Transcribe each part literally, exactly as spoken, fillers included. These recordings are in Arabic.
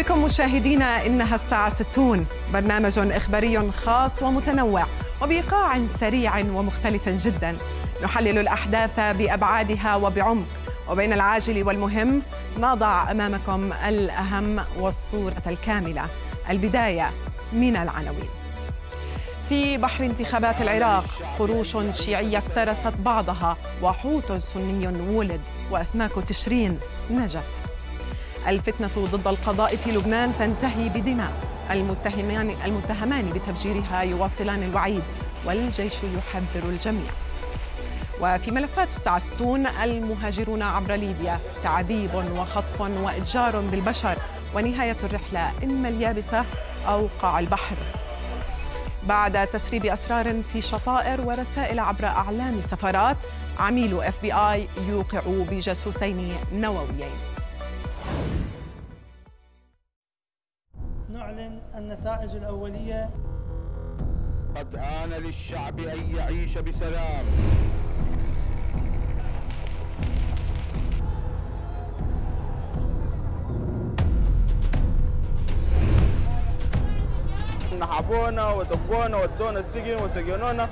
بكم مشاهدينا. إنها الساعة ستون، برنامج إخباري خاص ومتنوع وبإيقاع سريع ومختلف جدا، نحلل الأحداث بأبعادها وبعمق، وبين العاجل والمهم نضع أمامكم الأهم والصورة الكاملة. البداية من العناوين. في بحر انتخابات العراق قروش شيعية افترست بعضها، وحوت سني ولد، وأسماك تشرين نجت. الفتنة ضد القضاء في لبنان تنتهي بدماء، المتهمان المتهمان بتفجيرها يواصلان الوعيد، والجيش يحذر الجميع. وفي ملفات الساعة ستون، المهاجرون عبر ليبيا، تعذيب وخطف وإتجار بالبشر، ونهاية الرحلة إما اليابسة أو قاع البحر. بعد تسريب أسرار في شطائر ورسائل عبر أعلام سفارات، عميل إف بي آي يوقع بجاسوسين نوويين. نعلن النتائج الأولية. قد آن للشعب أن يعيش بسلام. نحبونا ودبونا ودونا السجن وسجنونا.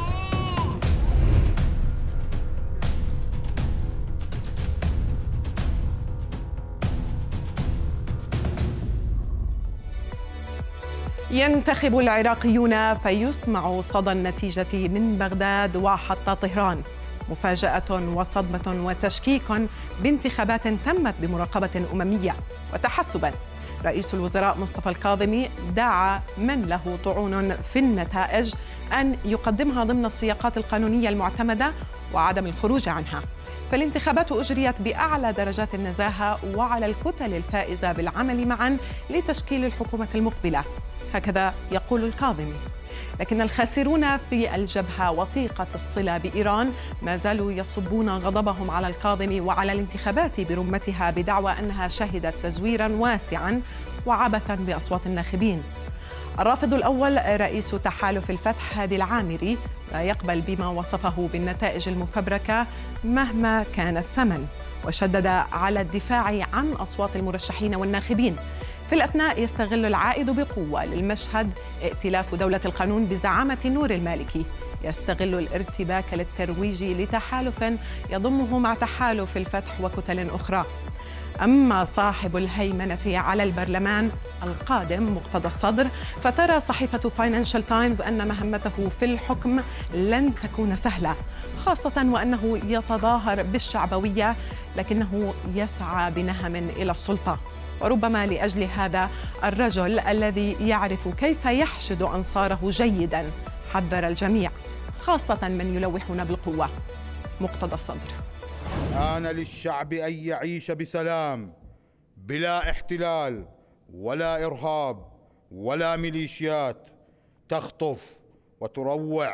ينتخب العراقيون فيسمع صدى النتيجة من بغداد وحتى طهران. مفاجأة وصدمة وتشكيك بانتخابات تمت بمراقبة أممية. وتحسبا، رئيس الوزراء مصطفى الكاظمي دعا من له طعون في النتائج أن يقدمها ضمن السياقات القانونية المعتمدة وعدم الخروج عنها. فالانتخابات أجريت بأعلى درجات النزاهة، وعلى الكتل الفائزة بالعمل معا لتشكيل الحكومة المقبلة، هكذا يقول الكاظمي. لكن الخاسرون في الجبهة وثيقة الصلة بإيران ما زالوا يصبون غضبهم على الكاظمي وعلى الانتخابات برمتها، بدعوى أنها شهدت تزويرا واسعا وعبثا بأصوات الناخبين. الرافض الأول رئيس تحالف الفتح هادي العامري لا يقبل بما وصفه بالنتائج المفبركة مهما كان الثمن، وشدد على الدفاع عن أصوات المرشحين والناخبين. في الأثناء يستغل العائد بقوة للمشهد ائتلاف دولة القانون بزعامة نور المالكي، يستغل الارتباك للترويج لتحالف يضمه مع تحالف الفتح وكتل أخرى. أما صاحب الهيمنة على البرلمان القادم مقتدى الصدر، فترى صحيفة فاينانشال تايمز أن مهمته في الحكم لن تكون سهلة، خاصة وأنه يتظاهر بالشعبوية لكنه يسعى بنهم إلى السلطة. وربما لأجل هذا الرجل الذي يعرف كيف يحشد أنصاره جيداً حذر الجميع، خاصة من يلوحون بالقوة. مقتدى الصدر: آن للشعب أن يعيش بسلام بلا احتلال ولا إرهاب ولا ميليشيات تخطف وتروع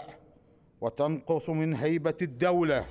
وتنقص من هيبة الدولة.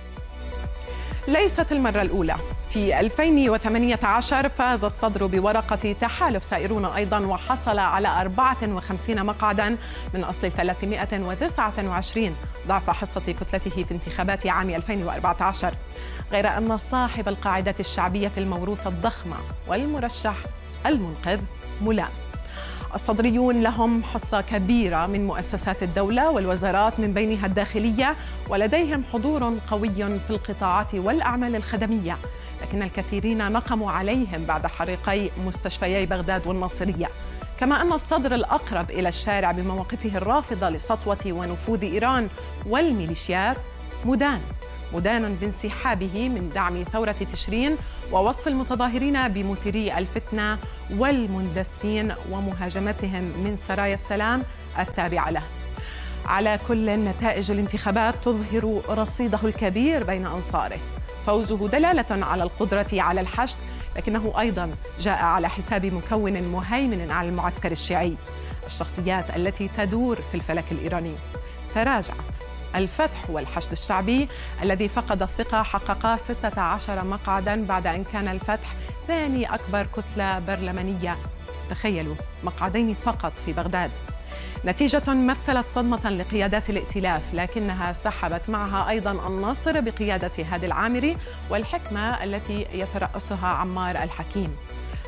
ليست المرة الأولى. في ألفين وثمانية عشر فاز الصدر بورقة تحالف سائرون أيضا، وحصل على أربعة وخمسين مقعدا من أصل ثلاثمائة وتسعة وعشرين، ضعف حصة كتلته في انتخابات عام ألفين وأربعة عشر. غير أن صاحب القاعدة الشعبية الموروثة الضخمة والمرشح المنقذ ملام. الصدريون لهم حصة كبيرة من مؤسسات الدولة والوزارات من بينها الداخلية، ولديهم حضور قوي في القطاعات والأعمال الخدمية، لكن الكثيرين نقموا عليهم بعد حريقي مستشفيي بغداد والناصرية. كما أن الصدر الأقرب إلى الشارع بمواقفه الرافضة لسطوة ونفوذ إيران والميليشيات مدان مدان بانسحابه من دعم ثورة تشرين ووصف المتظاهرين بمثيري الفتنة والمندسين ومهاجمتهم من سرايا السلام التابعة له. على كل نتائج الانتخابات تظهر رصيده الكبير بين أنصاره. فوزه دلالة على القدرة على الحشد، لكنه أيضا جاء على حساب مكون مهيمن على المعسكر الشيعي. الشخصيات التي تدور في الفلك الإيراني تراجعت. الفتح والحشد الشعبي الذي فقد الثقة حقق ستة عشر مقعدا بعد أن كان الفتح ثاني أكبر كتلة برلمانية. تخيلوا، مقعدين فقط في بغداد. نتيجة مثلت صدمة لقيادات الائتلاف، لكنها سحبت معها أيضا الناصر بقيادة هادي العامري والحكمة التي يترأسها عمار الحكيم.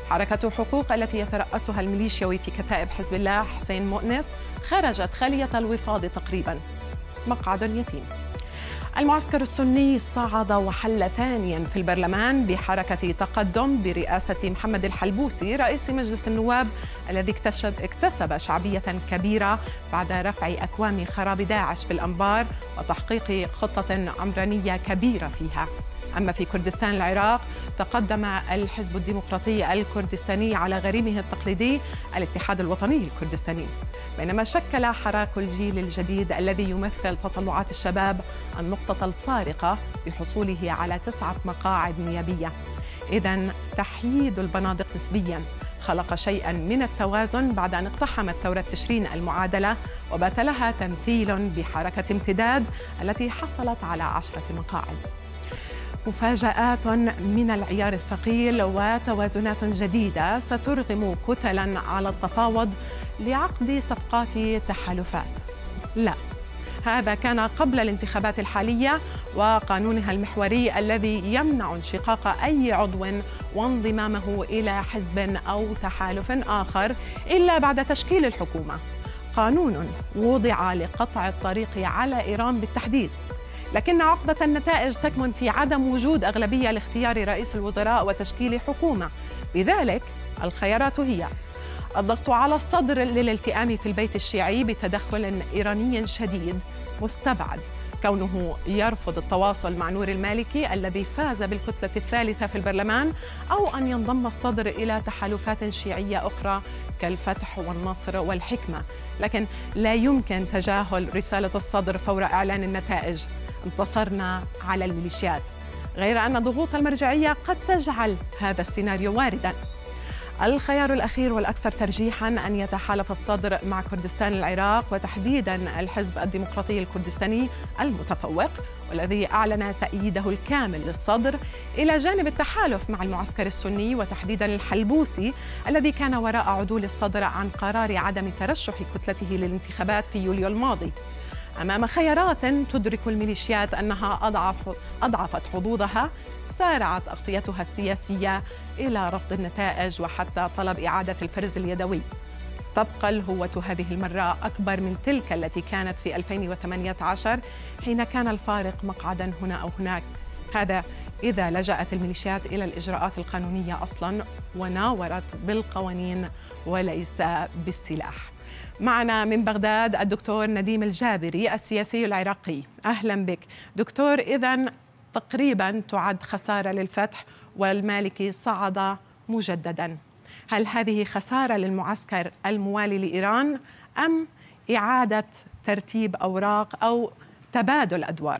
حركة حقوق التي يترأسها الميليشياوي في كتائب حزب الله حسين مؤنس خرجت خالية الوفاض تقريبا، مقعد يتيم. المعسكر السني صعد وحل ثانيا في البرلمان بحركة تقدم برئاسة محمد الحلبوسي رئيس مجلس النواب الذي اكتسب, اكتسب شعبية كبيرة بعد رفع أكوام خراب داعش في الأنبار وتحقيق خطة عمرانية كبيرة فيها. أما في كردستان العراق تقدم الحزب الديمقراطي الكردستاني على غريمه التقليدي الاتحاد الوطني الكردستاني، بينما شكل حراك الجيل الجديد الذي يمثل تطلعات الشباب النقطة الفارقة بحصوله على تسعة مقاعد نيابية. إذن تحييد البنادق نسبياً خلق شيئاً من التوازن بعد أن اقتحمت ثورة تشرين المعادلة وبات لها تمثيل بحركة امتداد التي حصلت على عشرة مقاعد. مفاجآت من العيار الثقيل وتوازنات جديدة سترغم كتلاً على التفاوض لعقد صفقات تحالفات. لا، هذا كان قبل الانتخابات الحالية وقانونها المحوري الذي يمنع انشقاق أي عضو وانضمامه إلى حزب أو تحالف آخر إلا بعد تشكيل الحكومة. قانون وضع لقطع الطريق على إيران بالتحديد، لكن عقدة النتائج تكمن في عدم وجود أغلبية لاختيار رئيس الوزراء وتشكيل حكومة. لذلك الخيارات هي الضغط على الصدر للالتئام في البيت الشيعي بتدخل إيراني شديد مستبعد، كونه يرفض التواصل مع نور المالكي الذي فاز بالكتلة الثالثة في البرلمان، أو أن ينضم الصدر إلى تحالفات شيعية أخرى كالفتح والنصر والحكمة. لكن لا يمكن تجاهل رسالة الصدر فور إعلان النتائج: انتصرنا على الميليشيات، غير أن ضغوط المرجعية قد تجعل هذا السيناريو وارداً. الخيار الأخير والأكثر ترجيحاً أن يتحالف الصدر مع كردستان العراق وتحديداً الحزب الديمقراطي الكردستاني المتفوق والذي أعلن تأييده الكامل للصدر، إلى جانب التحالف مع المعسكر السني وتحديداً الحلبوسي الذي كان وراء عدول الصدر عن قرار عدم ترشح كتلته للانتخابات في يوليو الماضي، أمام خيارات تدرك الميليشيات أنها أضعف أضعفت حظوظها. سارعت أغطيتها السياسية إلى رفض النتائج وحتى طلب إعادة الفرز اليدوي. تبقى الهوة هذه المرة أكبر من تلك التي كانت في ألفين وثمانية عشر حين كان الفارق مقعدا هنا أو هناك، هذا إذا لجأت الميليشيات إلى الإجراءات القانونية أصلا وناورت بالقوانين وليس بالسلاح. معنا من بغداد الدكتور نديم الجابري السياسي العراقي. أهلا بك دكتور. إذن تقريبا تعد خسارة للفتح والمالكي صعد مجددا، هل هذه خسارة للمعسكر الموالي لإيران أم إعادة ترتيب أوراق أو تبادل أدوار؟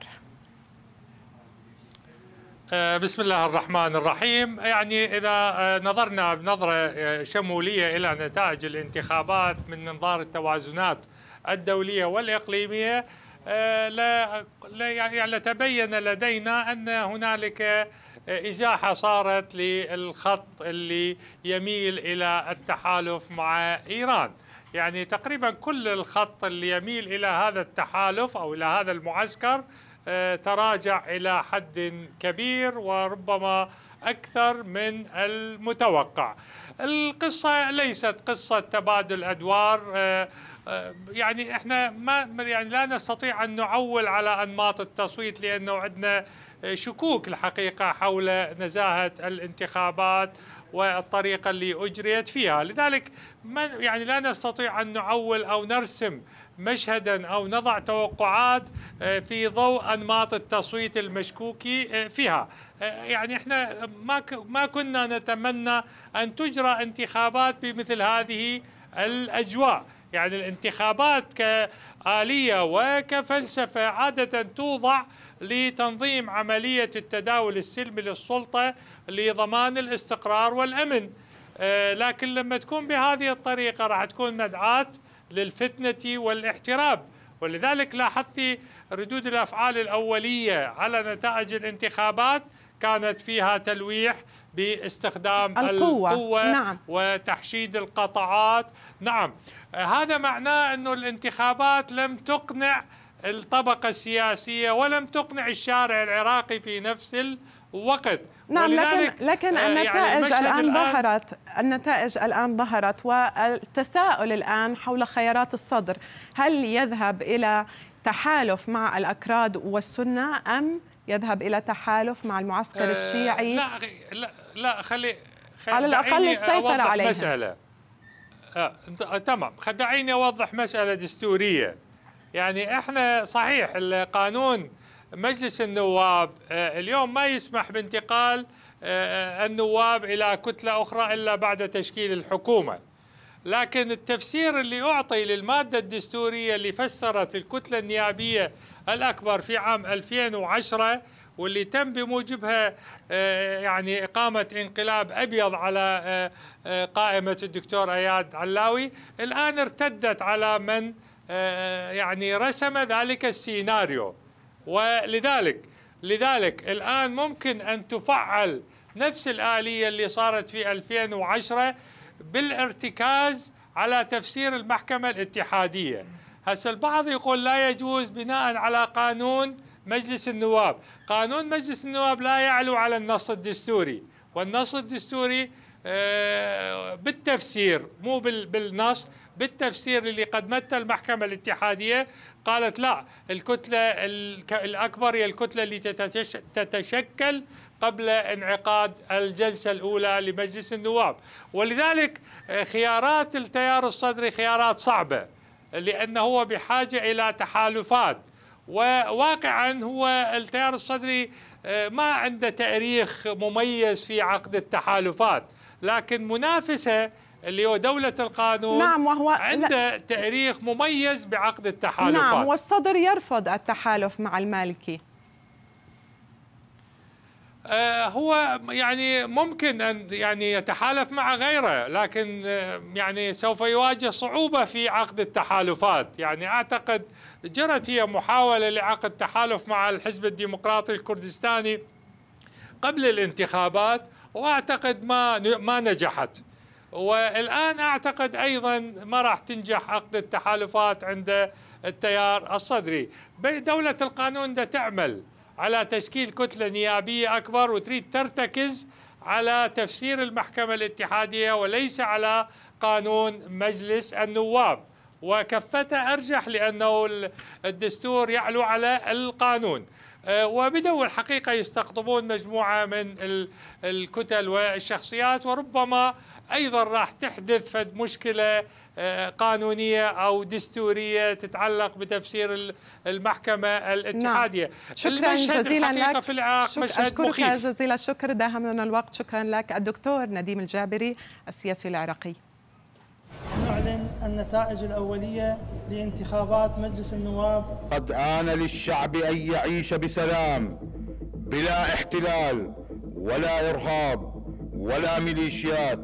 بسم الله الرحمن الرحيم. يعني إذا نظرنا بنظرة شمولية إلى نتائج الانتخابات من منظار التوازنات الدولية والإقليمية، لا يعني تبين لدينا أن هنالك إزاحة صارت للخط اللي يميل إلى التحالف مع إيران. يعني تقريبا كل الخط اللي يميل إلى هذا التحالف أو إلى هذا المعسكر تراجع إلى حد كبير وربما أكثر من المتوقع. القصة ليست قصة تبادل أدوار، يعني احنا ما يعني لا نستطيع أن نعول على أنماط التصويت لأنه عندنا شكوك الحقيقة حول نزاهة الانتخابات والطريقة اللي أجريت فيها، لذلك ما يعني لا نستطيع أن نعول أو نرسم مشهدا أو نضع توقعات في ضوء أنماط التصويت المشكوكي فيها. يعني احنا ما ما كنا نتمنى أن تجرى انتخابات بمثل هذه الأجواء. يعني الانتخابات كآلية وكفلسفة عادة توضع لتنظيم عملية التداول السلمي للسلطة لضمان الاستقرار والأمن، لكن لما تكون بهذه الطريقة راح تكون مدعاة للفتنة والاحتراب. ولذلك لاحظت ردود الأفعال الأولية على نتائج الانتخابات كانت فيها تلويح باستخدام القوة, القوة نعم. وتحشيد القطاعات. نعم، هذا معناه أن الانتخابات لم تقنع الطبقة السياسية ولم تقنع الشارع العراقي في نفس الوقت. نعم، لكن لكن النتائج يعني الآن ظهرت النتائج الآن ظهرت والتساؤل الآن حول خيارات الصدر، هل يذهب إلى تحالف مع الأكراد والسنة أم يذهب إلى تحالف مع المعسكر الشيعي؟ لا لا لا خلي, خلي على الأقل السيطرة عليها. مسألة آه، تمام، دعيني أوضح مسألة دستورية. يعني إحنا صحيح القانون مجلس النواب آه اليوم ما يسمح بانتقال آه النواب إلى كتلة أخرى إلا بعد تشكيل الحكومة، لكن التفسير اللي أعطي للمادة الدستورية اللي فسرت الكتلة النيابية الأكبر في عام ألفين وعشرة واللي تم بموجبها يعني إقامة انقلاب أبيض على قائمة الدكتور أياد علاوي، الآن ارتدت على من يعني رسم ذلك السيناريو. ولذلك لذلك الآن ممكن أن تفعل نفس الآلية اللي صارت في ألفين وعشرة بالارتكاز على تفسير المحكمة الاتحادية. هسه البعض يقول لا يجوز بناء على قانون مجلس النواب. قانون مجلس النواب لا يعلو على النص الدستوري، والنص الدستوري بالتفسير مو بالنص، بالتفسير اللي قدمته المحكمة الاتحادية قالت لا، الكتلة الأكبر هي الكتلة اللي تتشكل قبل انعقاد الجلسة الأولى لمجلس النواب. ولذلك خيارات التيار الصدري خيارات صعبة، لأنه هو بحاجة إلى تحالفات، وواقعا هو التيار الصدري ما عنده تاريخ مميز في عقد التحالفات، لكن منافسه اللي هو دولة القانون نعم وهو عنده تاريخ مميز بعقد التحالفات. نعم، والصدر يرفض التحالف مع المالكي. هو يعني ممكن أن يعني يتحالف مع غيره، لكن يعني سوف يواجه صعوبة في عقد التحالفات. يعني أعتقد جرت هي محاولة لعقد تحالف مع الحزب الديمقراطي الكردستاني قبل الانتخابات، وأعتقد ما ما نجحت، والآن أعتقد أيضا ما راح تنجح عقد التحالفات عند التيار الصدري. دولة القانون ده تعمل على تشكيل كتلة نيابية أكبر وتريد ترتكز على تفسير المحكمة الاتحادية وليس على قانون مجلس النواب، وكفته أرجح لأنه الدستور يعلو على القانون. وبدوا الحقيقة يستقطبون مجموعة من الكتل والشخصيات، وربما أيضا راح تحدث فد مشكلة قانونية أو دستورية تتعلق بتفسير المحكمة الاتحادية. نعم. شكرا جزيلا لك. في العراق شك... مشهد أشكرك مخيف. جزيل الشكر، داهمنا الوقت. شكرا لك الدكتور نديم الجابري السياسي العراقي. نعلن النتائج الأولية لانتخابات مجلس النواب. قد آن للشعب أن يعيش بسلام بلا احتلال ولا إرهاب ولا ميليشيات.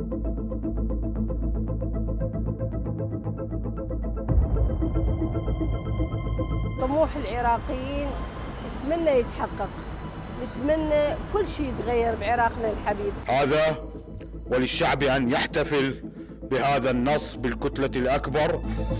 طموح العراقيين نتمنى يتحقق، نتمنى كل شيء يتغير بعراقنا الحبيب. هذا وللشعب أن يحتفل بهذا النص بالكتلة الأكبر.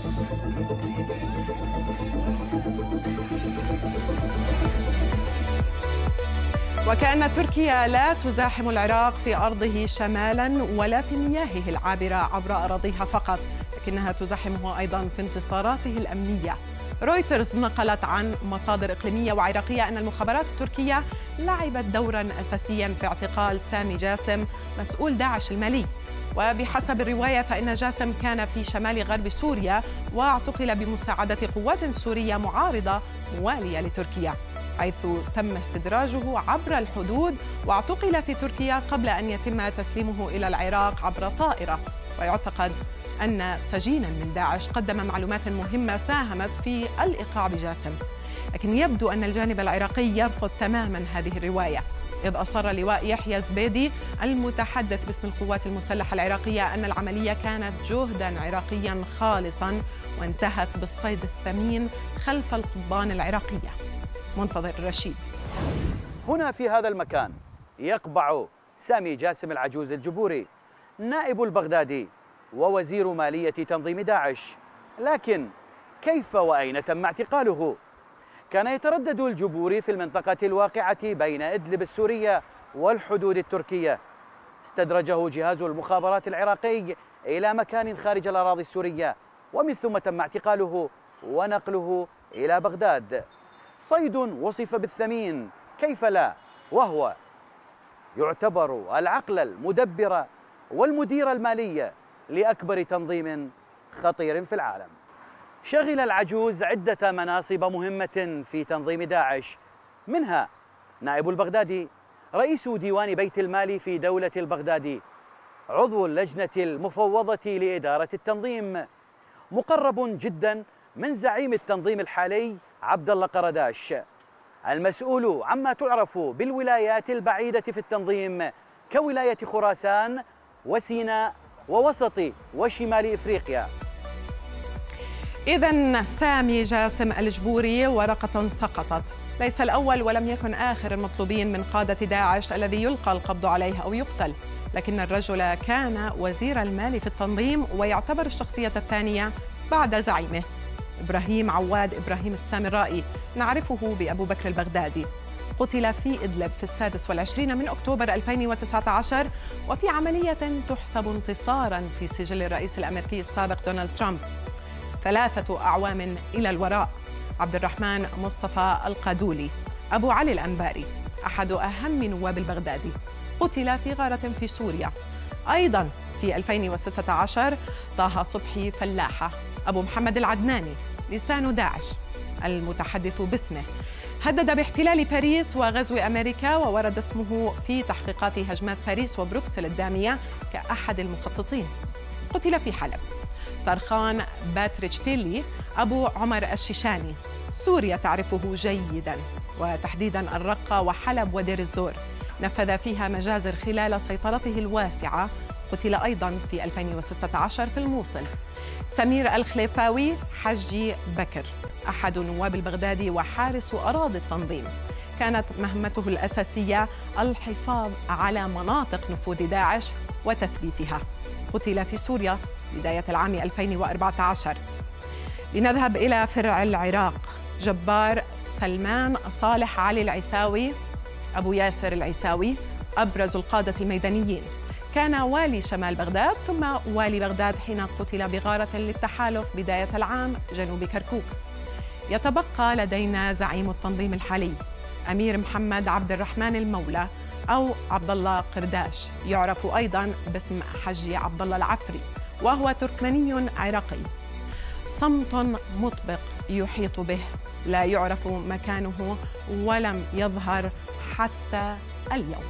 وكأن تركيا لا تزاحم العراق في أرضه شمالا ولا في مياهه العابرة عبر أراضيها فقط، لكنها تزاحمه أيضا في انتصاراته الأمنية. رويترز نقلت عن مصادر إقليمية وعراقية أن المخابرات التركية لعبت دورا أساسيا في اعتقال سامي جاسم مسؤول داعش المالي. وبحسب الرواية فإن جاسم كان في شمال غرب سوريا واعتقل بمساعدة قوات سورية معارضة موالية لتركيا، حيث تم استدراجه عبر الحدود واعتقل في تركيا قبل أن يتم تسليمه إلى العراق عبر طائرة. ويعتقد أن سجينا من داعش قدم معلومات مهمة ساهمت في الإيقاع بجاسم، لكن يبدو أن الجانب العراقي يرفض تماما هذه الرواية، إذ أصر لواء يحيى زبيدي المتحدث باسم القوات المسلحة العراقية أن العملية كانت جهدا عراقيا خالصا وانتهت بالصيد الثمين خلف القضبان العراقية. منتظر الرشيد. هنا في هذا المكان يقبع سامي جاسم العجوز الجبوري، نائب البغدادي ووزير مالية تنظيم داعش. لكن كيف وأين تم اعتقاله؟ كان يتردد الجبوري في المنطقة الواقعة بين إدلب السورية والحدود التركية. استدرجه جهاز المخابرات العراقي إلى مكان خارج الأراضي السورية، ومن ثم تم اعتقاله ونقله إلى بغداد. صيد وصف بالثمين، كيف لا، وهو يعتبر العقل المدبر والمدير المالي لأكبر تنظيم خطير في العالم. شغل العجوز عدة مناصب مهمة في تنظيم داعش، منها نائب البغدادي، رئيس ديوان بيت المال في دولة البغدادي، عضو اللجنة المفوضة لإدارة التنظيم، مقرب جدا من زعيم التنظيم الحالي عبد الله قرداش، المسؤول عما تعرف بالولايات البعيدة في التنظيم كولاية خراسان وسيناء ووسط وشمال إفريقيا. إذن سامي جاسم الجبوري ورقة سقطت، ليس الأول ولم يكن آخر المطلوبين من قادة داعش الذي يلقى القبض عليه أو يقتل، لكن الرجل كان وزير المال في التنظيم ويعتبر الشخصية الثانية بعد زعيمه إبراهيم عواد إبراهيم السامرائي، نعرفه بأبو بكر البغدادي. قتل في إدلب في السادس والعشرين من أكتوبر ألفين وتسعة عشر، وفي عملية تحسب انتصاراً في سجل الرئيس الأمريكي السابق دونالد ترامب. ثلاثة أعوام إلى الوراء، عبد الرحمن مصطفى القادولي أبو علي الأنباري أحد أهم نواب البغدادي قتل في غارة في سوريا. أيضاً في ألفين وستة عشر طه صبحي فلاحة أبو محمد العدناني لسان داعش المتحدث باسمه هدد باحتلال باريس وغزو أمريكا، وورد اسمه في تحقيقات هجمات باريس وبروكسل الدامية كأحد المخططين. قتل في حلب طرخان باتريتشفيلي أبو عمر الشيشاني، سوريا تعرفه جيداً، وتحديداً الرقة وحلب ودير الزور، نفذ فيها مجازر خلال سيطرته الواسعة. قتل أيضاً في ألفين وستة عشر في الموصل. سمير الخليفاوي حجي بكر أحد نواب البغدادي وحارس أراضي التنظيم، كانت مهمته الأساسية الحفاظ على مناطق نفوذ داعش وتثبيتها. قتل في سوريا بداية العام ألفين وأربعة عشر. لنذهب إلى فرع العراق. جبار سلمان صالح علي العيساوي أبو ياسر العيساوي أبرز القادة الميدانيين، كان والي شمال بغداد ثم والي بغداد حين قتل بغارة للتحالف بداية العام جنوب كركوك. يتبقى لدينا زعيم التنظيم الحالي أمير محمد عبد الرحمن المولى أو عبد الله قرداش، يعرف أيضاً باسم حجي عبد الله العفري، وهو تركماني عراقي. صمت مطبق يحيط به، لا يعرف مكانه ولم يظهر حتى اليوم.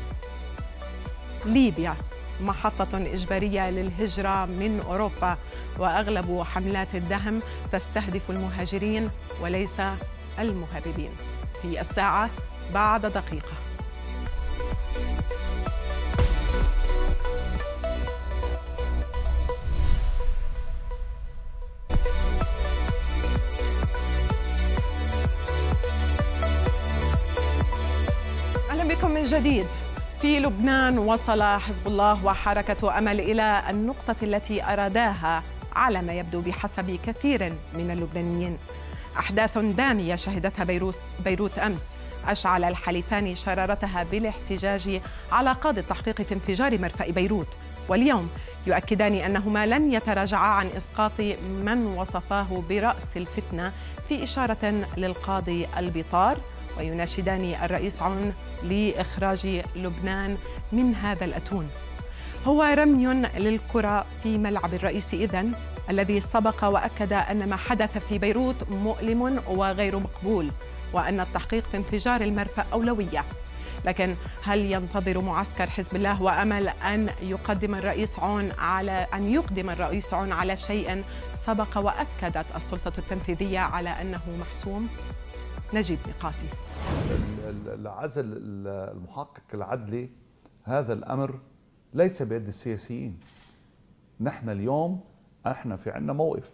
ليبيا محطة إجبارية للهجرة من أوروبا، وأغلب حملات الدهم تستهدف المهاجرين وليس المهربين. في الساعة بعد دقيقة. أهلا بكم من جديد. في لبنان وصل حزب الله وحركة أمل إلى النقطة التي أراداها على ما يبدو بحسب كثير من اللبنانيين. أحداث دامية شهدتها بيروت, بيروت أمس أشعل الحليفان شرارتها بالاحتجاج على قاضي التحقيق في انفجار مرفأ بيروت، واليوم يؤكدان أنهما لن يتراجعا عن إسقاط من وصفاه برأس الفتنة في إشارة للقاضي البطار، ويناشدان الرئيس عون لإخراج لبنان من هذا الأتون. هو رمي للكرة في ملعب الرئيس إذن، الذي سبق وأكد أن ما حدث في بيروت مؤلم وغير مقبول، وأن التحقيق في انفجار المرفأ أولوية. لكن هل ينتظر معسكر حزب الله وأمل أن يقدم الرئيس عون على أن يقدم الرئيس عون على شيء سبق وأكدت السلطة التنفيذية على أنه محسوم؟ نجيب ميقاتي. العزل المحقق العدلي هذا الأمر ليس بيد السياسيين. نحن اليوم احنا في عندنا موقف.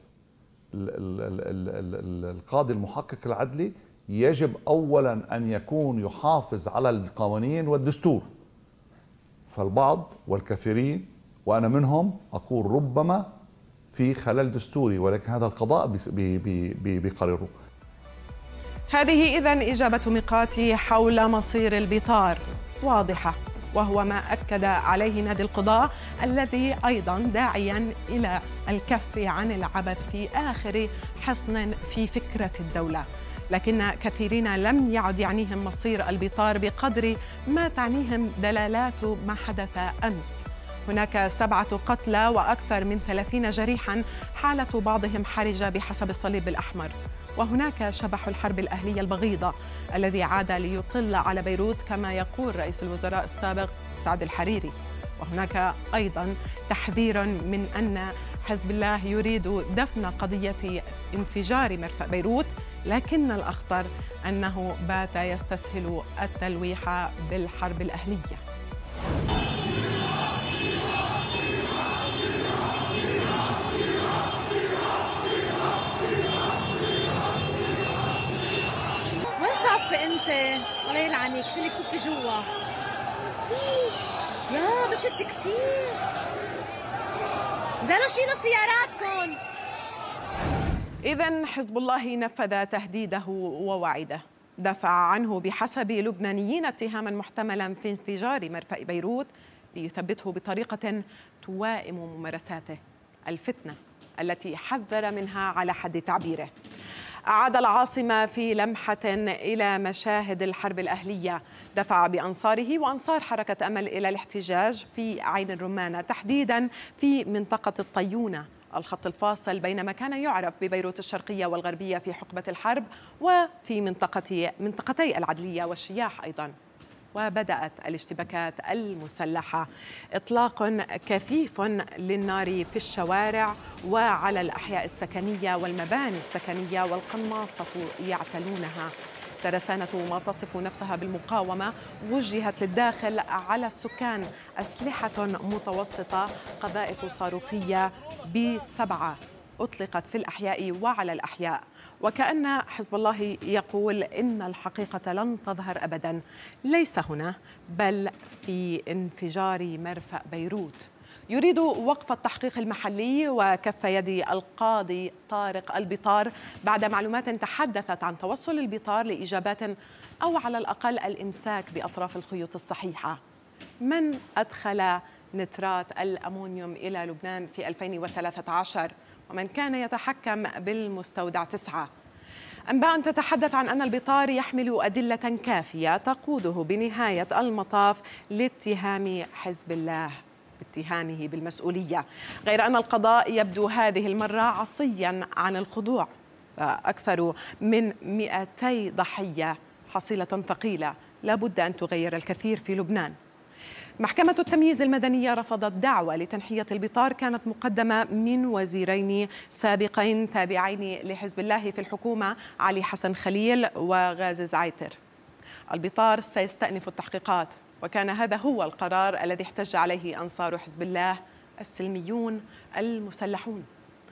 القاضي المحقق العدلي يجب أولا أن يكون يحافظ على القوانين والدستور. فالبعض والكثيرين وأنا منهم أقول ربما في خلل دستوري، ولكن هذا القضاء بيقرره. هذه إذن إجابة ميقاتي حول مصير البطار واضحة، وهو ما أكد عليه نادي القضاء الذي أيضا داعيا إلى الكف عن العبث في آخر حصن في فكرة الدولة. لكن كثيرين لم يعد يعنيهم مصير البطار بقدر ما تعنيهم دلالات ما حدث أمس. هناك سبعة قتلى وأكثر من ثلاثين جريحا، حالة بعضهم حرجة بحسب الصليب الأحمر. وهناك شبح الحرب الأهلية البغيضة الذي عاد ليطل على بيروت كما يقول رئيس الوزراء السابق سعد الحريري. وهناك أيضا تحذير من أن حزب الله يريد دفن قضية انفجار مرفأ بيروت، لكن الأخطر أنه بات يستسهل التلويح بالحرب الأهلية. وين صافي انت؟ الله يلعنك، قلت لك صفي جوا. يا مش التكسير، نزلوا شيلوا سياراتكم. إذن حزب الله نفذ تهديده ووعده، دفع عنه بحسب لبنانيين اتهاما محتملا في انفجار مرفأ بيروت ليثبته بطريقة توائم ممارساته، الفتنة التي حذر منها على حد تعبيره. أعاد العاصمة في لمحة إلى مشاهد الحرب الأهلية، دفع بأنصاره وأنصار حركة أمل إلى الاحتجاج في عين الرمانة، تحديدا في منطقة الطيونة، الخط الفاصل بين ما كان يعرف ببيروت الشرقية والغربية في حقبة الحرب وفي منطقة منطقتي العدلية والشياح أيضا. وبدأت الاشتباكات المسلحة، إطلاق كثيف للنار في الشوارع وعلى الأحياء السكنية والمباني السكنية، والقناصة يعتلونها. ترسانة ما تصف نفسها بالمقاومة وجهت للداخل على السكان، أسلحة متوسطة، قذائف صاروخية بسبعة أطلقت في الأحياء وعلى الأحياء. وكأن حزب الله يقول إن الحقيقة لن تظهر أبدا، ليس هنا بل في انفجار مرفأ بيروت. يريد وقف التحقيق المحلي وكف يد القاضي طارق البطار بعد معلومات تحدثت عن توصل البطار لإجابات أو على الأقل الإمساك بأطراف الخيوط الصحيحة. من أدخل نترات الأمونيوم إلى لبنان في ألفين وثلاثة عشر؟ ومن كان يتحكم بالمستودع تسعة؟ أنباء تتحدث عن أن البطار يحمل أدلة كافية تقوده بنهاية المطاف لاتهام حزب الله باتهامه بالمسؤولية، غير أن القضاء يبدو هذه المرة عصيا عن الخضوع. أكثر من مئتي ضحية، حصيلة ثقيلة لا بد أن تغير الكثير في لبنان. محكمة التمييز المدنية رفضت دعوى لتنحية البطار كانت مقدمة من وزيرين سابقين تابعين لحزب الله في الحكومة، علي حسن خليل وغازي زعيتر. البطار سيستأنف التحقيقات، وكان هذا هو القرار الذي احتج عليه أنصار حزب الله السلميون المسلحون.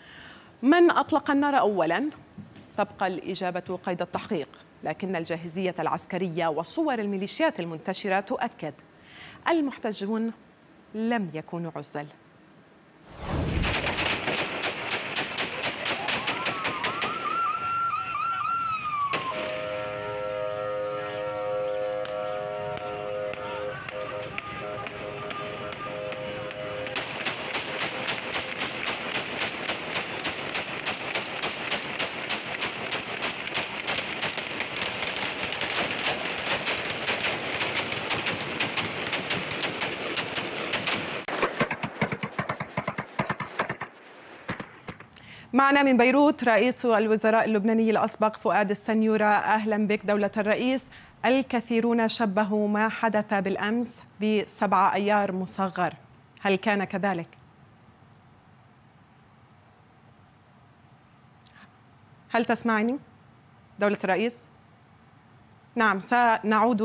من أطلق النار أولاً؟ تبقى الإجابة قيد التحقيق، لكن الجاهزية العسكرية وصور الميليشيات المنتشرة تؤكد المحتجون لم يكونوا عزل. معنا من بيروت رئيس الوزراء اللبناني الأسبق فؤاد السنيورة. أهلا بك دولة الرئيس. الكثيرون شبهوا ما حدث بالأمس بسبعة أيار مصغر، هل كان كذلك؟ هل تسمعني دولة الرئيس؟ نعم، سنعود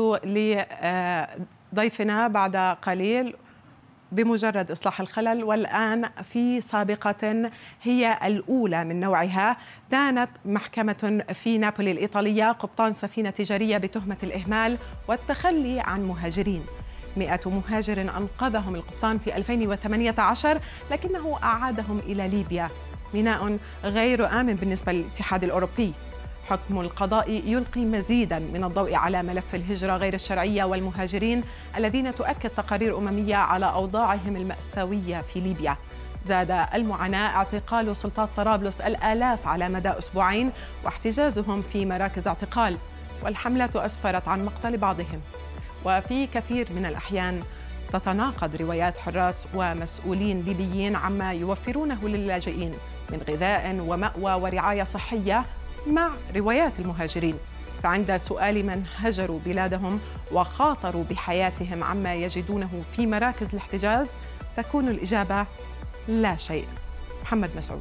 لضيفنا بعد قليل بمجرد إصلاح الخلل. والآن في سابقة هي الأولى من نوعها، دانت محكمة في نابولي الإيطالية قبطان سفينة تجارية بتهمة الإهمال والتخلي عن مهاجرين. مئة مهاجر أنقذهم القبطان في ألفين وثمانية عشر، لكنه أعادهم إلى ليبيا، ميناء غير آمن بالنسبة للاتحاد الأوروبي. حكم القضاء يلقي مزيداً من الضوء على ملف الهجرة غير الشرعية والمهاجرين الذين تؤكد تقارير أممية على أوضاعهم المأساوية في ليبيا. زاد المعاناة اعتقال سلطات طرابلس الآلاف على مدى أسبوعين واحتجازهم في مراكز اعتقال، والحملات أسفرت عن مقتل بعضهم. وفي كثير من الأحيان تتناقض روايات حراس ومسؤولين ليبيين عما يوفرونه للاجئين من غذاء ومأوى ورعاية صحية مع روايات المهاجرين. فعند سؤال من هجروا بلادهم وخاطروا بحياتهم عما يجدونه في مراكز الاحتجاز تكون الإجابة لا شيء. محمد مسعود.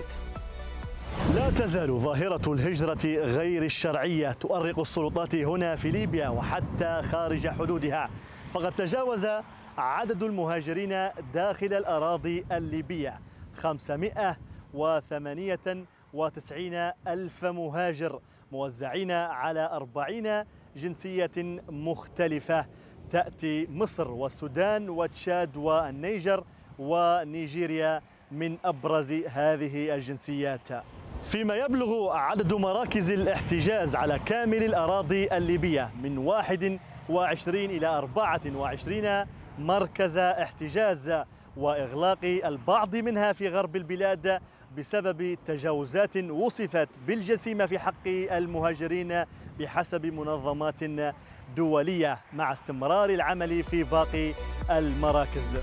لا تزال ظاهرة الهجرة غير الشرعية تؤرق السلطات هنا في ليبيا وحتى خارج حدودها، فقد تجاوز عدد المهاجرين داخل الأراضي الليبية خمسمائة وثمانية وتسعين ألف مهاجر موزعين على أربعين جنسية مختلفة، تأتي مصر والسودان وتشاد والنيجر ونيجيريا من أبرز هذه الجنسيات. فيما يبلغ عدد مراكز الاحتجاز على كامل الأراضي الليبية من واحد وعشرين إلى أربعة وعشرين مركز احتجاز، وإغلاق البعض منها في غرب البلاد بسبب تجاوزات وصفت بالجسيمة في حق المهاجرين بحسب منظمات دولية، مع استمرار العمل في باقي المراكز.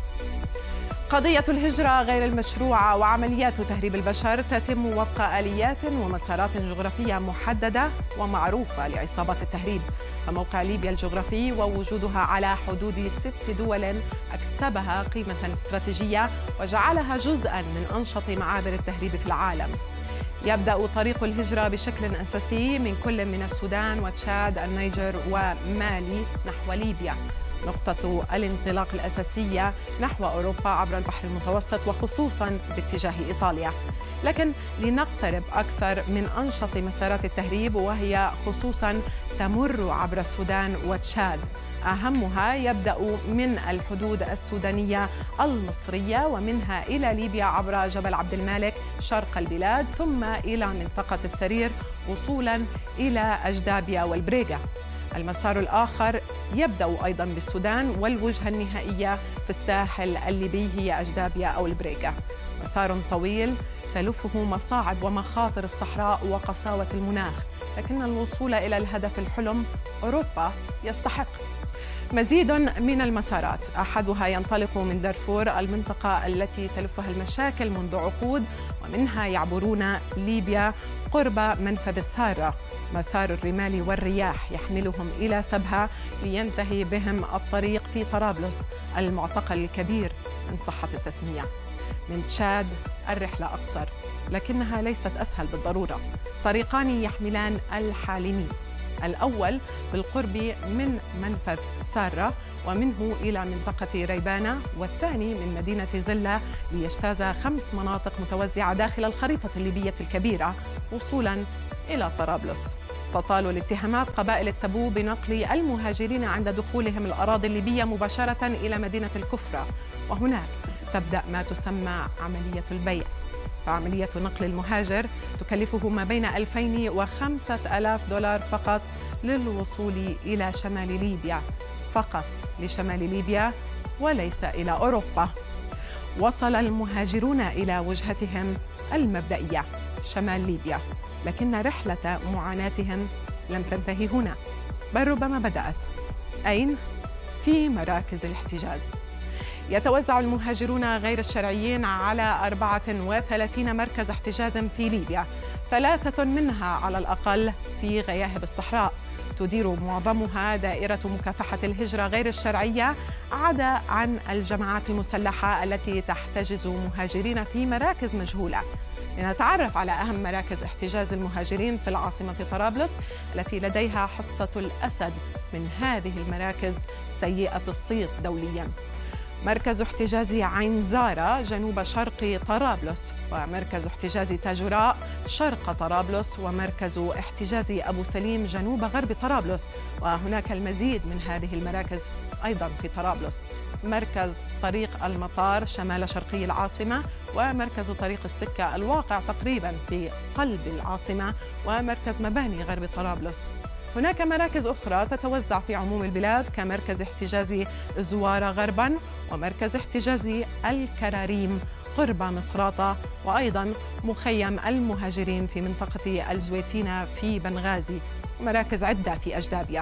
قضية الهجرة غير المشروعة وعمليات تهريب البشر تتم وفق آليات ومسارات جغرافية محددة ومعروفة لعصابات التهريب. فموقع ليبيا الجغرافي ووجودها على حدود ست دول أكسبها قيمة استراتيجية وجعلها جزءاً من أنشط معابر التهريب في العالم. يبدأ طريق الهجرة بشكل أساسي من كل من السودان وتشاد النيجر ومالي نحو ليبيا. نقطة الانطلاق الأساسية نحو أوروبا عبر البحر المتوسط وخصوصاً باتجاه إيطاليا. لكن لنقترب أكثر من أنشط مسارات التهريب، وهي خصوصاً تمر عبر السودان وتشاد. أهمها يبدأ من الحدود السودانية المصرية ومنها إلى ليبيا عبر جبل عبد المالك شرق البلاد، ثم إلى منطقة السرير وصولاً إلى أجدابيا والبريغا. المسار الآخر يبدأ أيضاً بالسودان والوجهة النهائية في الساحل الليبي هي أجدابيا أو البريغا. مسار طويل تلفه مصاعب ومخاطر الصحراء وقساوة المناخ، لكن الوصول إلى الهدف الحلم أوروبا يستحق. مزيد من المسارات، أحدها ينطلق من دارفور المنطقة التي تلفها المشاكل منذ عقود، ومنها يعبرون ليبيا قرب منفذ السارة. مسار الرمال والرياح يحملهم إلى سبها لينتهي بهم الطريق في طرابلس المعتقل الكبير إن صحت التسمية. من تشاد الرحلة أقصر، لكنها ليست أسهل بالضرورة. طريقان يحملان الحالمي، الأول بالقرب من منفذ سارة ومنه إلى منطقة ريبانة، والثاني من مدينة زلة ليجتاز خمس مناطق متوزعة داخل الخريطة الليبية الكبيرة وصولاً إلى طرابلس. تطال الاتهامات قبائل التبو بنقل المهاجرين عند دخولهم الأراضي الليبية مباشرة إلى مدينة الكفرة، وهناك تبدأ ما تسمى عملية البيع. فعملية نقل المهاجر تكلفه ما بين ألفين وخمسة آلاف دولار فقط للوصول إلى شمال ليبيا، فقط لشمال ليبيا وليس إلى أوروبا. وصل المهاجرون إلى وجهتهم المبدئية شمال ليبيا، لكن رحلة معاناتهم لم تنتهي هنا، بل ربما بدأت. أين؟ في مراكز الاحتجاز. يتوزع المهاجرون غير الشرعيين على أربعة وثلاثين مركز احتجاز في ليبيا، ثلاثة منها على الأقل في غياهب الصحراء. تدير معظمها دائرة مكافحة الهجرة غير الشرعية، عدا عن الجماعات المسلحة التي تحتجز مهاجرين في مراكز مجهولة. لنتعرف على أهم مراكز احتجاز المهاجرين في العاصمة طرابلس التي لديها حصة الأسد من هذه المراكز سيئة الصيت دولياً. مركز احتجاز عين زارة جنوب شرق طرابلس، ومركز احتجاز تاجوراء شرق طرابلس، ومركز احتجاز أبو سليم جنوب غرب طرابلس، وهناك المزيد من هذه المراكز أيضا في طرابلس. مركز طريق المطار شمال شرقي العاصمة، ومركز طريق السكة الواقع تقريبا في قلب العاصمة، ومركز مباني غرب طرابلس. هناك مراكز أخرى تتوزع في عموم البلاد كمركز احتجاز زوارة غربا، ومركز احتجاز الكراريم قرب مصراته، وأيضا مخيم المهاجرين في منطقة الزويتينة في بنغازي، ومراكز عدة في أجدادية.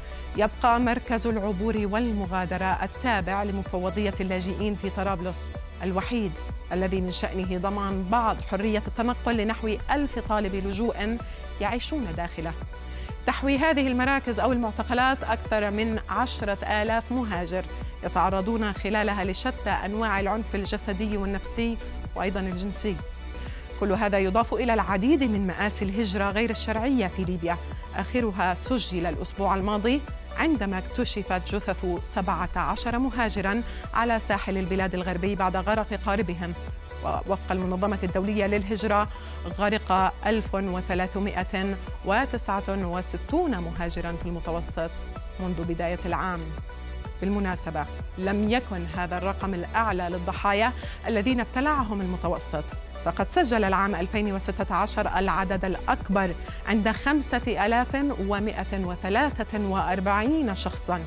يبقى مركز العبور والمغادرة التابع لمفوضية اللاجئين في طرابلس، الوحيد الذي من شأنه ضمان بعض حرية التنقل لنحو ألف طالب لجوء يعيشون داخله. تحوي هذه المراكز أو المعتقلات أكثر من عشرة آلاف مهاجر يتعرضون خلالها لشتى أنواع العنف الجسدي والنفسي وأيضا الجنسي. كل هذا يضاف إلى العديد من مآسي الهجرة غير الشرعية في ليبيا، آخرها سجل الأسبوع الماضي عندما اكتشفت جثث سبعة عشر مهاجراً على ساحل البلاد الغربي بعد غرق قاربهم. ووفق المنظمة الدولية للهجرة غرق ألف وثلاثمائة وتسعة وستون مهاجراً في المتوسط منذ بداية العام. بالمناسبة لم يكن هذا الرقم الأعلى للضحايا الذين ابتلعهم المتوسط، فقد سجل العام ألفين وستة عشر العدد الأكبر عند خمسة آلاف ومائة وثلاثة وأربعين شخصاً.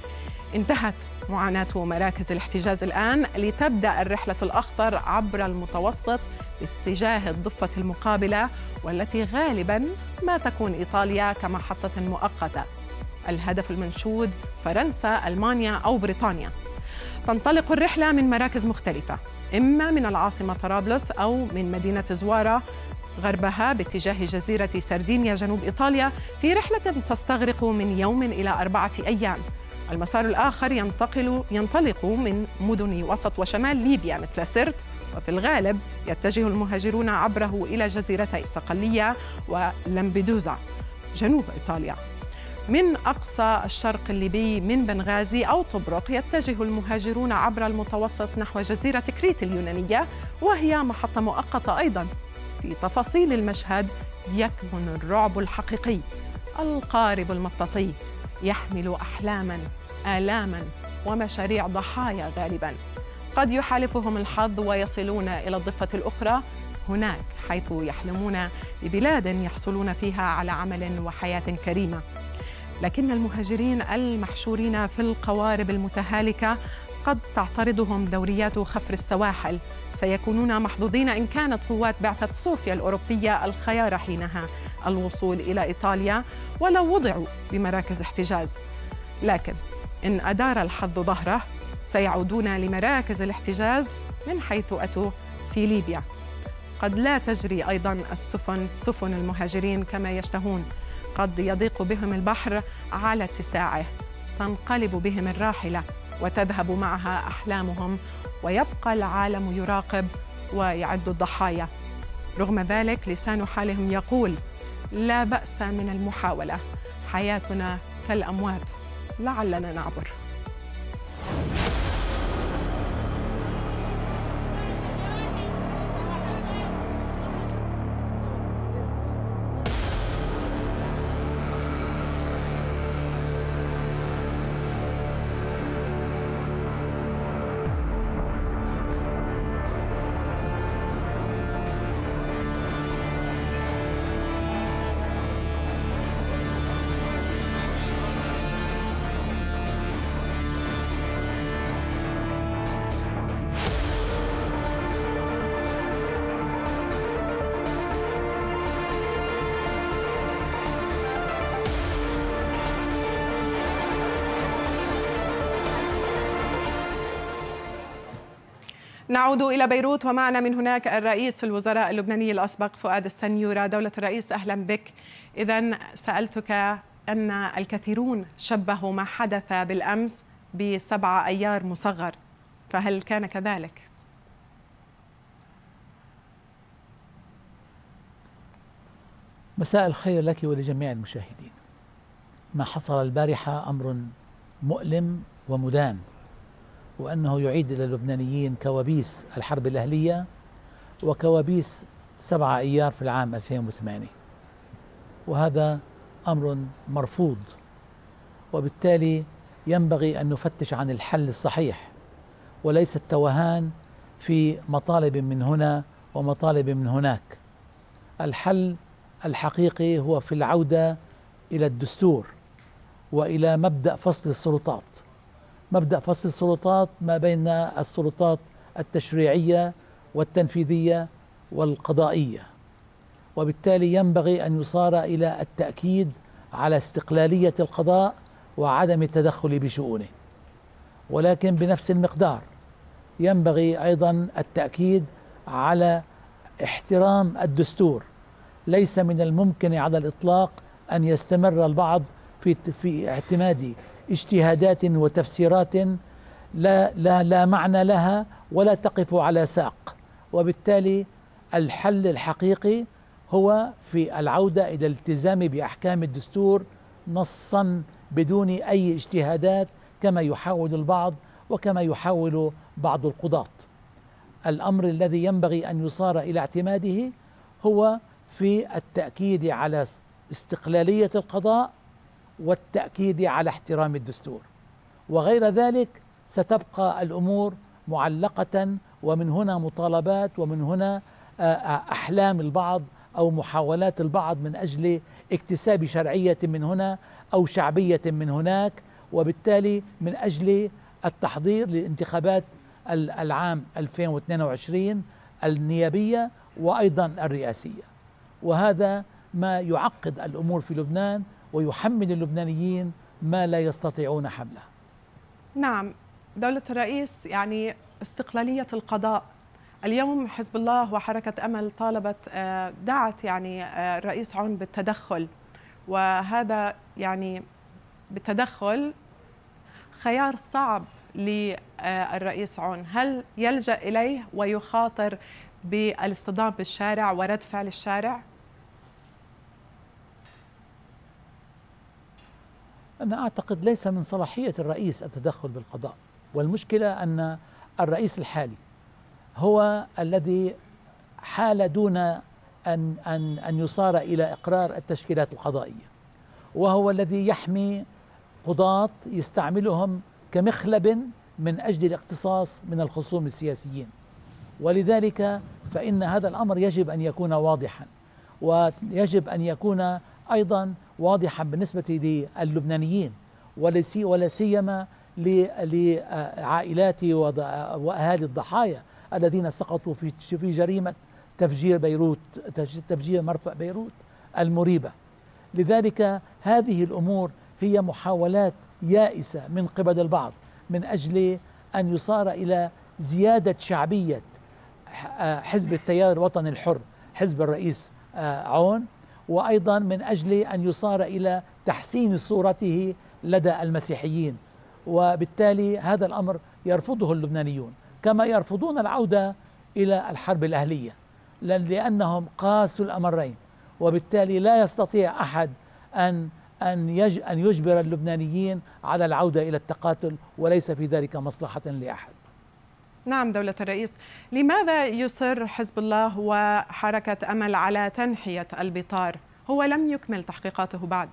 انتهت معاناة مراكز الاحتجاز الآن لتبدأ الرحلة الأخطر عبر المتوسط باتجاه الضفة المقابلة، والتي غالباً ما تكون إيطاليا كمحطة مؤقتة. الهدف المنشود فرنسا، ألمانيا أو بريطانيا. تنطلق الرحلة من مراكز مختلفة، إما من العاصمة طرابلس أو من مدينة زوارة غربها باتجاه جزيرة سردينيا جنوب إيطاليا في رحلة تستغرق من يوم إلى أربعة أيام. المسار الآخر ينتقل ينطلق من مدن وسط وشمال ليبيا مثل سرت، وفي الغالب يتجه المهاجرون عبره إلى جزيرتي صقلية ولامبيدوزا جنوب إيطاليا. من أقصى الشرق الليبي من بنغازي أو طبرق يتجه المهاجرون عبر المتوسط نحو جزيرة كريت اليونانية، وهي محطة مؤقتة أيضاً. في تفاصيل المشهد يكمن الرعب الحقيقي. القارب المطاطي يحمل أحلاماً، آلاماً ومشاريع ضحايا غالباً. قد يحالفهم الحظ ويصلون إلى الضفة الأخرى هناك، حيث يحلمون ببلاد يحصلون فيها على عمل وحياة كريمة. لكن المهاجرين المحشورين في القوارب المتهالكة قد تعترضهم دوريات خفر السواحل. سيكونون محظوظين إن كانت قوات بعثة صوفيا الأوروبية الخيار حينها الوصول إلى إيطاليا ولو وضعوا بمراكز احتجاز. لكن إن أدار الحظ ظهره سيعودون لمراكز الاحتجاز من حيث أتوا في ليبيا. قد لا تجري أيضاً السفن سفن المهاجرين كما يشتهون، قد يضيق بهم البحر على اتساعه، تنقلب بهم الراحلة وتذهب معها أحلامهم، ويبقى العالم يراقب ويعد الضحايا. رغم ذلك لسان حالهم يقول: لا بأس من المحاولة، حياتنا كالأموات، لعلنا نعبر. نعود إلى بيروت ومعنا من هناك الرئيس الوزراء اللبناني الأسبق فؤاد السنيورة. دولة الرئيس أهلا بك. إذن سألتك أن الكثيرون شبهوا ما حدث بالأمس بسبعة أيار مصغر، فهل كان كذلك؟ مساء الخير لك ولجميع المشاهدين. ما حصل البارحة أمر مؤلم ومدان، وأنه يعيد إلى اللبنانيين كوابيس الحرب الأهلية وكوابيس سبعة أيار في العام ألفين وثمانية، وهذا أمر مرفوض، وبالتالي ينبغي أن نفتش عن الحل الصحيح وليس التوهان في مطالب من هنا ومطالب من هناك. الحل الحقيقي هو في العودة إلى الدستور وإلى مبدأ فصل السلطات، مبدأ فصل السلطات ما بين السلطات التشريعية والتنفيذية والقضائية، وبالتالي ينبغي أن يصار إلى التأكيد على استقلالية القضاء وعدم التدخل بشؤونه، ولكن بنفس المقدار ينبغي أيضا التأكيد على احترام الدستور. ليس من الممكن على الإطلاق أن يستمر البعض في في اعتماد اجتهادات وتفسيرات لا لا لا معنى لها ولا تقف على ساق، وبالتالي الحل الحقيقي هو في العودة إلى الالتزام بأحكام الدستور نصا بدون أي اجتهادات كما يحاول البعض وكما يحاول بعض القضاة. الأمر الذي ينبغي أن يصار إلى اعتماده هو في التأكيد على استقلالية القضاء والتأكيد على احترام الدستور، وغير ذلك ستبقى الأمور معلقة، ومن هنا مطالبات ومن هنا أحلام البعض أو محاولات البعض من أجل اكتساب شرعية من هنا أو شعبية من هناك، وبالتالي من أجل التحضير للانتخابات العام ألفين واثنين وعشرين النيابية وأيضا الرئاسية، وهذا ما يعقد الأمور في لبنان ويحمل اللبنانيين ما لا يستطيعون حمله. نعم دولة الرئيس، يعني استقلالية القضاء. اليوم حزب الله وحركة أمل طالبت دعت يعني الرئيس عون بالتدخل، وهذا يعني بالتدخل خيار صعب للرئيس عون. هل يلجأ إليه ويخاطر بالاصطدام بالشارع ورد فعل الشارع؟ أنا أعتقد ليس من صلاحية الرئيس التدخل بالقضاء، والمشكلة أن الرئيس الحالي هو الذي حال دون أن أن أن يصار إلى إقرار التشكيلات القضائية، وهو الذي يحمي قضاة يستعملهم كمخلب من أجل الاقتصاص من الخصوم السياسيين، ولذلك فإن هذا الأمر يجب أن يكون واضحا، ويجب أن يكون أيضا واضحا بالنسبة للبنانيين ولا سيما لعائلات وأهالي الضحايا الذين سقطوا في في جريمة تفجير بيروت، تفجير مرفأ بيروت المريبة. لذلك هذه الأمور هي محاولات يائسة من قبل البعض من أجل أن يصار إلى زيادة شعبية حزب التيار الوطني الحر، حزب الرئيس عون، وأيضا من أجل أن يصار إلى تحسين صورته لدى المسيحيين، وبالتالي هذا الأمر يرفضه اللبنانيون كما يرفضون العودة إلى الحرب الأهلية لأنهم قاسوا الأمرين، وبالتالي لا يستطيع أحد أن أن أن يجبر اللبنانيين على العودة إلى التقاتل، وليس في ذلك مصلحة لأحد. نعم دولة الرئيس، لماذا يصر حزب الله وحركة أمل على تنحية البطار؟ هو لم يكمل تحقيقاته بعد.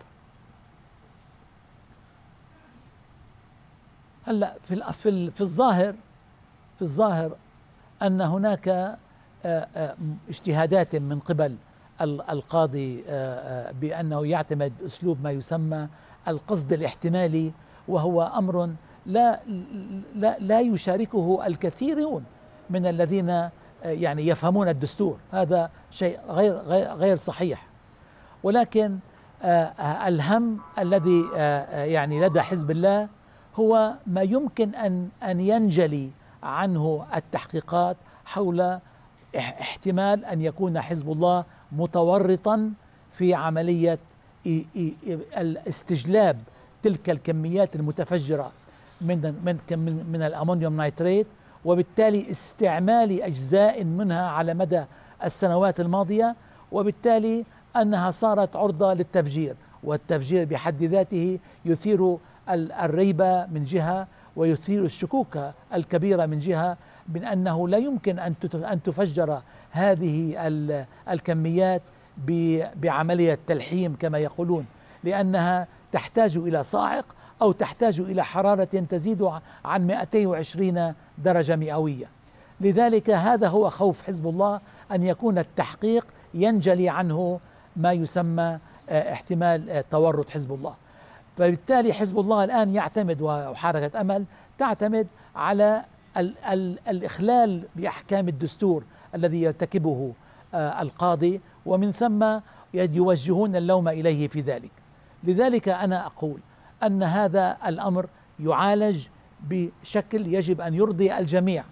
هلا في في في الظاهر في الظاهر أن هناك اجتهادات من قبل القاضي بأنه يعتمد أسلوب ما يسمى القصد الاحتمالي، وهو أمر لا لا لا يشاركه الكثيرون من الذين يعني يفهمون الدستور. هذا شيء غير غير صحيح، ولكن الهم الذي يعني لدى حزب الله هو ما يمكن أن أن ينجلي عنه التحقيقات حول احتمال أن يكون حزب الله متورطا في عملية الاستجلاب تلك الكميات المتفجرة من من من الأمونيوم نايتريت، وبالتالي استعمال أجزاء منها على مدى السنوات الماضية، وبالتالي أنها صارت عرضة للتفجير، والتفجير بحد ذاته يثير الريبة من جهة، ويثير الشكوك الكبيرة من جهة من أنه لا يمكن أن تفجر هذه الكميات بعملية تلحيم كما يقولون، لأنها تحتاج إلى صاعق أو تحتاج إلى حرارة تزيد عن مئتين وعشرين درجة مئوية. لذلك هذا هو خوف حزب الله، أن يكون التحقيق ينجلي عنه ما يسمى احتمال تورط حزب الله. فبالتالي حزب الله الآن يعتمد، وحركة أمل تعتمد على ال ال الإخلال بأحكام الدستور الذي يرتكبه القاضي، ومن ثم يوجهون اللوم إليه في ذلك. لذلك أنا أقول أن هذا الأمر يعالج بشكل يجب أن يرضي الجميع.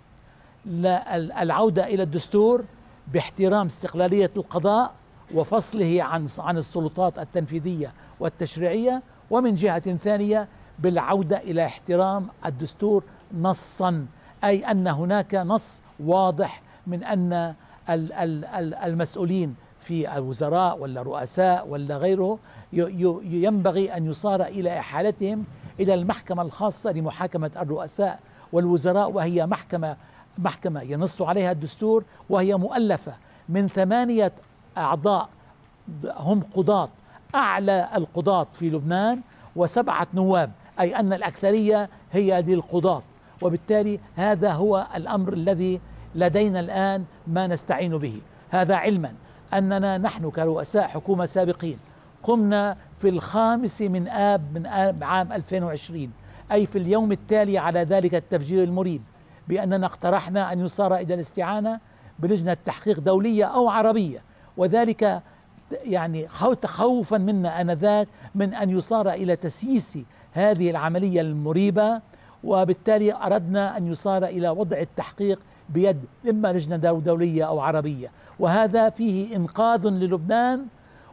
العودة إلى الدستور باحترام استقلالية القضاء وفصله عن عن السلطات التنفيذية والتشريعية، ومن جهة ثانية بالعودة إلى احترام الدستور نصا، أي أن هناك نص واضح من أن المسؤولين في الوزراء ولا رؤساء ولا غيره ينبغي أن يصار إلى إحالتهم إلى المحكمة الخاصة لمحاكمة الرؤساء والوزراء، وهي محكمة محكمة ينص عليها الدستور، وهي مؤلفة من ثمانية أعضاء هم قضاة، أعلى القضاة في لبنان، وسبعة نواب، أي أن الأكثرية هي للقضاة. وبالتالي هذا هو الأمر الذي لدينا الآن ما نستعين به. هذا علما أننا نحن كرؤساء حكومة سابقين قمنا في الخامس من آب من آب عام ألفين وعشرين، أي في اليوم التالي على ذلك التفجير المريب، بأننا اقترحنا أن يصار إلى الاستعانة بلجنة تحقيق دولية أو عربية، وذلك يعني خوفا منا آنذاك من أن يصار إلى تسييس هذه العملية المريبة، وبالتالي أردنا أن يصار إلى وضع التحقيق بيد إما لجنة دولية أو عربية، وهذا فيه إنقاذ للبنان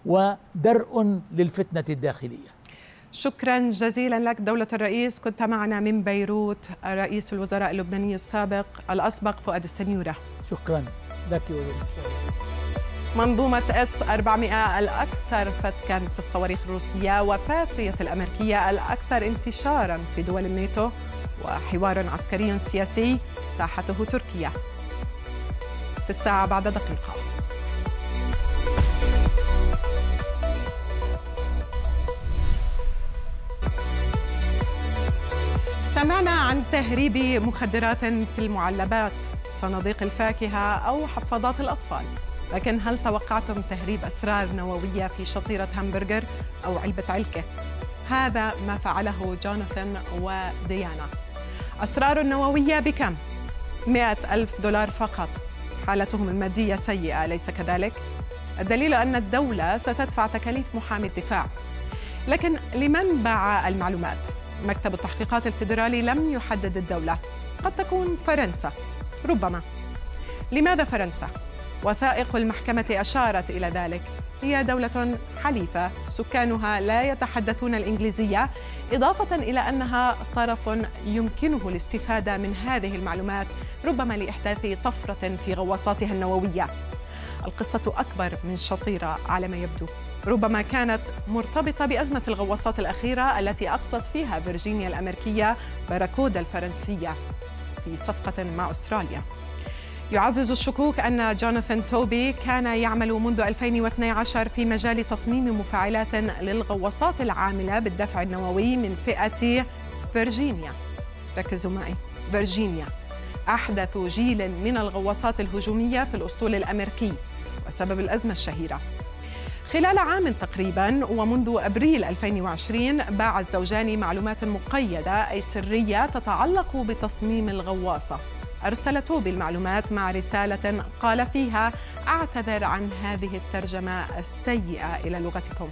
ودرء للفتنة الداخلية. شكرا جزيلا لك دولة الرئيس. كنت معنا من بيروت رئيس الوزراء اللبناني السابق الأسبق فؤاد السنيورة. شكرا لك. منظومة إس أربعمئة الأكثر فتكا في الصواريخ الروسية، وباتريوت الأمريكية الأكثر انتشارا في دول الناتو، وحوار عسكري سياسي ساحته تركيا. في الساعة بعد دقيقة. سمعنا عن تهريب مخدرات في المعلبات، صناديق الفاكهة أو حفاضات الأطفال، لكن هل توقعتم تهريب أسرار نووية في شطيرة همبرجر أو علبة علكة؟ هذا ما فعله جوناثان وديانا. أسرار نووية بكم؟ مئة ألف دولار فقط. حالتهم المادية سيئة، أليس كذلك؟ الدليل أن الدولة ستدفع تكاليف محامي الدفاع. لكن لمن باع المعلومات؟ مكتب التحقيقات الفيدرالي لم يحدد الدولة، قد تكون فرنسا، ربما. لماذا فرنسا؟ وثائق المحكمة أشارت إلى ذلك. هي دولة حليفة سكانها لا يتحدثون الإنجليزية، إضافة إلى أنها طرف يمكنه الاستفادة من هذه المعلومات، ربما لإحداث طفرة في غواصاتها النووية. القصة أكبر من شطيرة على ما يبدو، ربما كانت مرتبطة بأزمة الغواصات الأخيرة التي أقصت فيها فيرجينيا الأمريكية باراكودا الفرنسية في صفقة مع أستراليا. يعزز الشكوك أن جوناثان توبي كان يعمل منذ ألفين واثني عشر في مجال تصميم مفاعلات للغواصات العاملة بالدفع النووي من فئة فيرجينيا. ركزوا معي، فيرجينيا أحدث جيل من الغواصات الهجومية في الأسطول الأمريكي وسبب الأزمة الشهيرة. خلال عام تقريباً ومنذ أبريل ألفين وعشرين باع الزوجان معلومات مقيدة أي سرية تتعلق بتصميم الغواصة. أرسل توبي المعلومات مع رسالة قال فيها: أعتذر عن هذه الترجمة السيئة إلى لغتكم.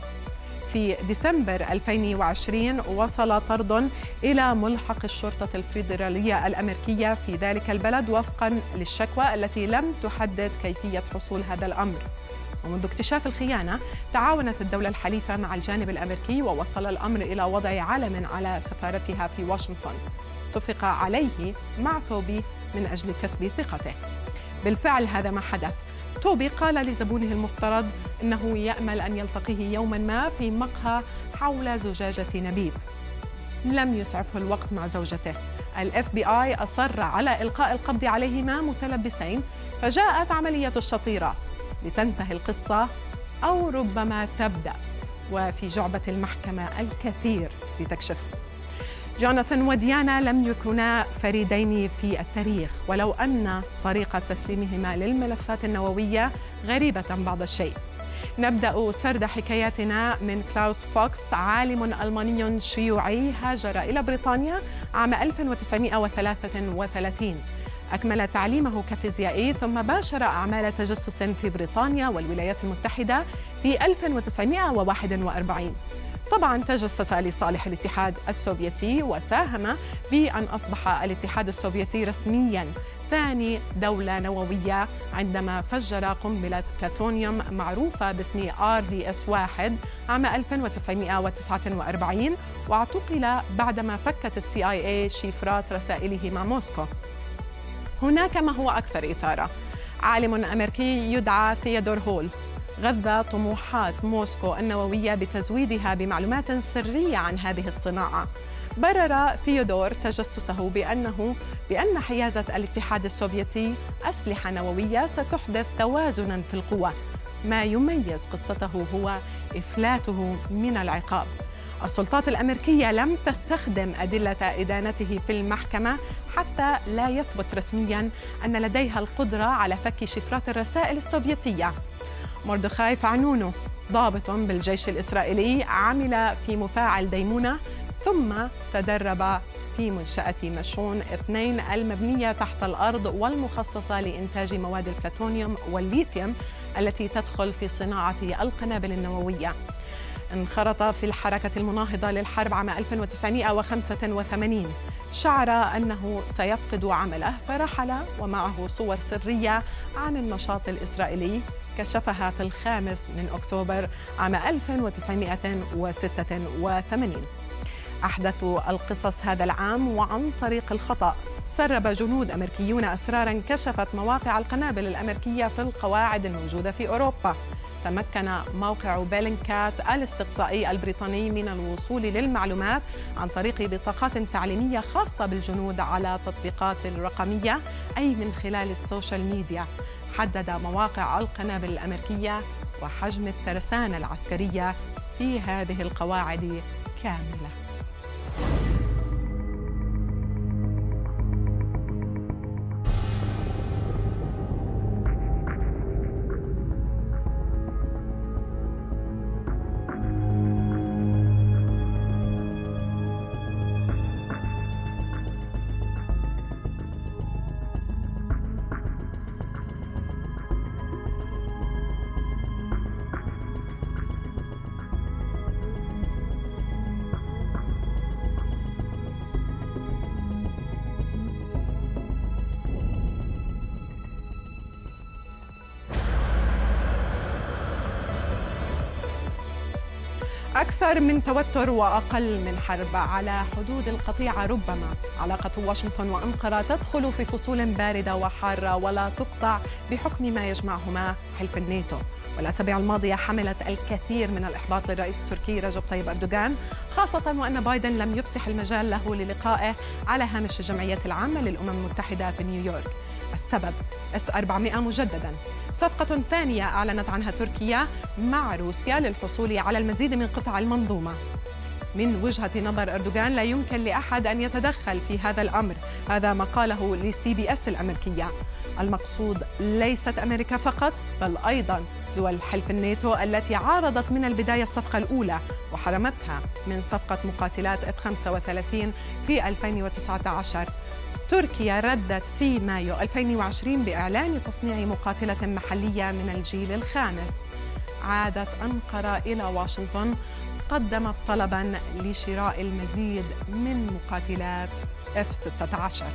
في ديسمبر ألفين وعشرين وصل طرد إلى ملحق الشرطة الفيدرالية الأمريكية في ذلك البلد وفقاً للشكوى التي لم تحدد كيفية حصول هذا الأمر. ومنذ اكتشاف الخيانة تعاونت الدولة الحليفة مع الجانب الأمريكي ووصل الأمر إلى وضع علم على سفارتها في واشنطن اتفق عليه مع توبي من أجل كسب ثقته. بالفعل هذا ما حدث. توبي قال لزبونه المفترض أنه يأمل أن يلتقيه يوما ما في مقهى حول زجاجة نبيذ. لم يسعفه الوقت مع زوجته الإف بي آي أصر على إلقاء القبض عليهما متلبسين، فجاءت عملية الشطيرة لتنتهي القصة أو ربما تبدأ، وفي جعبة المحكمة الكثير لتكشفه. جوناثان وديانا لم يكونا فريدين في التاريخ، ولو أن طريقة تسليمهما للملفات النووية غريبة بعض الشيء. نبدأ سرد حكاياتنا من كلاوس فوكس، عالم ألماني شيوعي هاجر إلى بريطانيا عام ألف وتسعمائة وثلاثة وثلاثين. أكمل تعليمه كفيزيائي ثم باشر أعمال تجسس في بريطانيا والولايات المتحدة في ألف وتسعمائة وواحد وأربعين. طبعاً تجسس لصالح الاتحاد السوفيتي وساهم بأن أصبح الاتحاد السوفيتي رسمياً ثاني دولة نووية عندما فجر قنبلة بلاتونيوم معروفة باسم آر دي إس واحد عام ألف وتسعمائة وتسعة وأربعين، واعتقل بعدما فكت السي آي إيه شفرات رسائله مع موسكو. هناك ما هو أكثر إثارة. عالم أمريكي يدعى ثيودور هول غذى طموحات موسكو النووية بتزويدها بمعلومات سرية عن هذه الصناعة. برر ثيودور تجسسه بأنه بأن حيازة الاتحاد السوفيتي أسلحة نووية ستحدث توازناً في القوى. ما يميز قصته هو إفلاته من العقاب. السلطات الأمريكية لم تستخدم أدلة إدانته في المحكمة حتى لا يثبت رسمياً أن لديها القدرة على فك شفرات الرسائل السوفيتية. مردخاي فعنونو، ضابط بالجيش الإسرائيلي، عمل في مفاعل ديمونة ثم تدرب في منشأة مشحون اثنين المبنية تحت الأرض والمخصصة لإنتاج مواد البلاتونيوم والليثيوم التي تدخل في صناعة القنابل النووية. انخرط في الحركة المناهضة للحرب عام ألف وتسعمائة وخمسة وثمانين. شعر أنه سيفقد عمله فرحل ومعه صور سرية عن النشاط الإسرائيلي كشفها في الخامس من أكتوبر عام ألف وتسعمائة وستة وثمانين. أحدث القصص هذا العام وعن طريق الخطأ. سرب جنود أمريكيون أسراراً كشفت مواقع القنابل الأمريكية في القواعد الموجودة في أوروبا. تمكن موقع بيلينكات الاستقصائي البريطاني من الوصول للمعلومات عن طريق بطاقات تعليمية خاصة بالجنود على تطبيقات الرقمية، أي من خلال السوشيال ميديا. حدد مواقع القنابل الأمريكية وحجم الترسانة العسكرية في هذه القواعد كاملة. أكثر من توتر وأقل من حرب على حدود القطيعة. ربما علاقة واشنطن وأنقرة تدخل في فصول باردة وحارة ولا تقطع بحكم ما يجمعهما حلف الناتو. والأسابيع الماضية حملت الكثير من الإحباط للرئيس التركي رجب طيب أردوغان، خاصة وأن بايدن لم يفسح المجال له للقائه على هامش الجمعية العامة للأمم المتحدة في نيويورك. السبب إس أربعمائة مجدداً، صفقة ثانية أعلنت عنها تركيا مع روسيا للحصول على المزيد من قطع المنظومة. من وجهة نظر أردوغان لا يمكن لأحد أن يتدخل في هذا الأمر، هذا ما قاله لسي بي إس الأمريكية. المقصود ليست أمريكا فقط بل أيضاً دول حلف الناتو التي عارضت من البداية الصفقة الأولى وحرمتها من صفقة مقاتلات إف خمسة وثلاثين في ألفين وتسعة عشر. تركيا ردت في مايو ألفين وعشرين بإعلان تصنيع مقاتلة محلية من الجيل الخامس. عادت أنقرة إلى واشنطن، قدمت طلباً لشراء المزيد من مقاتلات إف ستة عشر.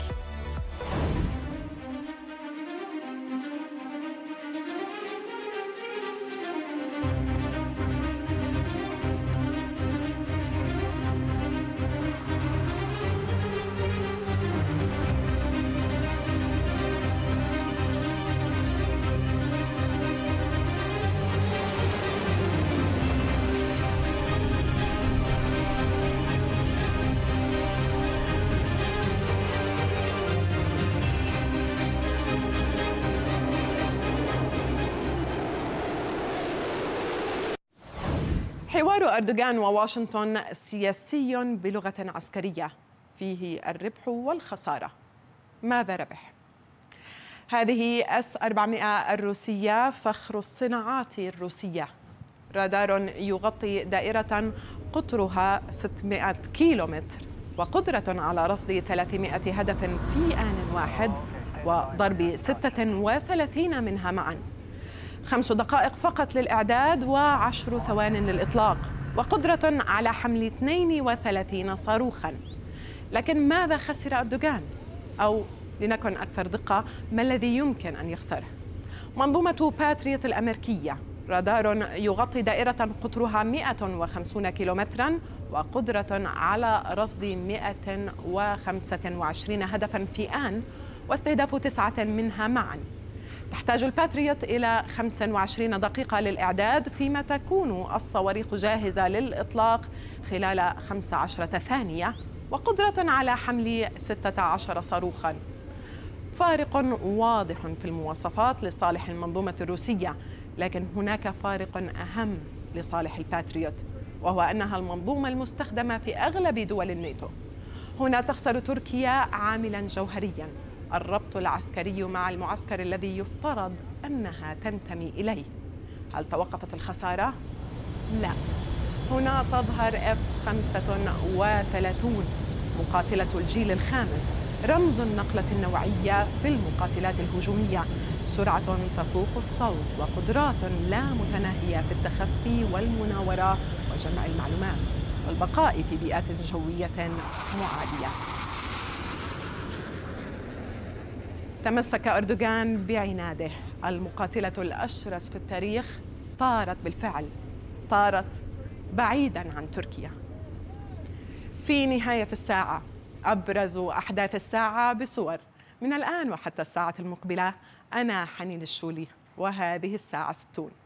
حوار أردوغان وواشنطن سياسي بلغة عسكرية فيه الربح والخسارة. ماذا ربح؟ هذه إس أربعمائة الروسية فخر الصناعات الروسية، رادار يغطي دائرة قطرها ستمائة كيلومتر وقدرة على رصد ثلاثمائة هدف في آن واحد وضرب ستة وثلاثين منها معا. خمس دقائق فقط للإعداد وعشر ثوان للإطلاق، وقدرة على حمل اثنين وثلاثين صاروخا. لكن ماذا خسر أردوغان؟ أو لنكن أكثر دقة، ما الذي يمكن أن يخسره؟ منظومة باتريوت الأمريكية، رادار يغطي دائرة قطرها مائة وخمسين كيلومترا وقدرة على رصد مائة وخمسة وعشرين هدفا في آن واستهداف تسعة منها معا. تحتاج الباتريوت إلى خمس وعشرين دقيقة للإعداد، فيما تكون الصواريخ جاهزة للإطلاق خلال خمس عشرة ثانية وقدرة على حمل ستة عشر صاروخا. فارق واضح في المواصفات لصالح المنظومة الروسية، لكن هناك فارق أهم لصالح الباتريوت، وهو أنها المنظومة المستخدمة في أغلب دول الناتو. هنا تخسر تركيا عاملا جوهريا، الربط العسكري مع المعسكر الذي يفترض أنها تنتمي إليه. هل توقفت الخسارة؟ لا. هنا تظهر إف خمسة وثلاثين مقاتلة الجيل الخامس، رمز النقلة النوعية في المقاتلات الهجومية، سرعة تفوق الصوت وقدرات لا متناهية في التخفي والمناورة وجمع المعلومات والبقاء في بيئات جوية معادية. تمسك أردوغان بعناده، المقاتلة الأشرس في التاريخ طارت بالفعل، طارت بعيداً عن تركيا. في نهاية الساعة أبرز أحداث الساعة بصور. من الآن وحتى الساعة المقبلة، أنا حنين الشولي، وهذه الساعة ستون.